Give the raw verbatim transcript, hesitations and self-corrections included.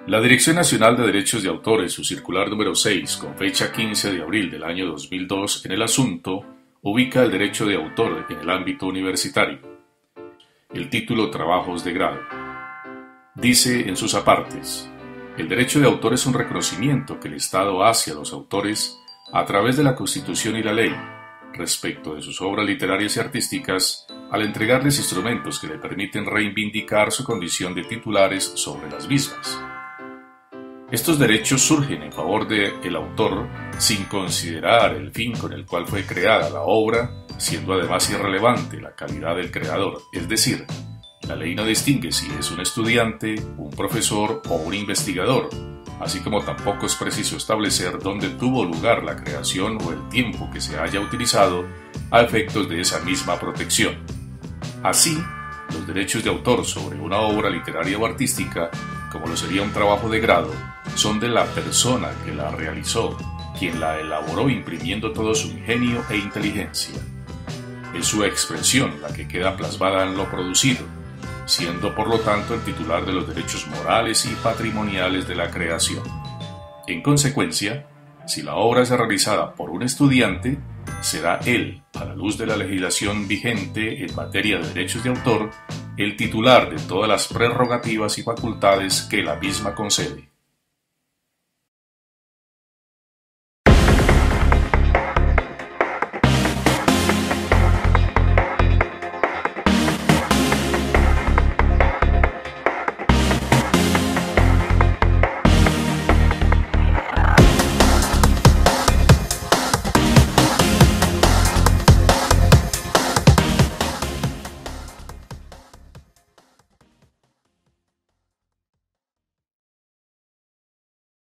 La Dirección Nacional de Derechos de Autor, en su circular número seis, con fecha quince de abril del año dos mil dos, en el asunto, ubica el derecho de autor en el ámbito universitario. El título Trabajos de grado. Dice en sus apartes: el derecho de autor es un reconocimiento que el Estado hace a los autores a través de la Constitución y la ley, respecto de sus obras literarias y artísticas, al entregarles instrumentos que le permiten reivindicar su condición de titulares sobre las mismas. Estos derechos surgen en favor del autor sin considerar el fin con el cual fue creada la obra, siendo además irrelevante la calidad del creador, es decir, la ley no distingue si es un estudiante, un profesor o un investigador, así como tampoco es preciso establecer dónde tuvo lugar la creación o el tiempo que se haya utilizado a efectos de esa misma protección. Así, los derechos de autor sobre una obra literaria o artística, como lo sería un trabajo de grado, son de la persona que la realizó, quien la elaboró imprimiendo todo su ingenio e inteligencia. Es su expresión la que queda plasmada en lo producido, siendo por lo tanto el titular de los derechos morales y patrimoniales de la creación. En consecuencia, si la obra es realizada por un estudiante, será él, a la luz de la legislación vigente en materia de derechos de autor, el titular de todas las prerrogativas y facultades que la misma concede.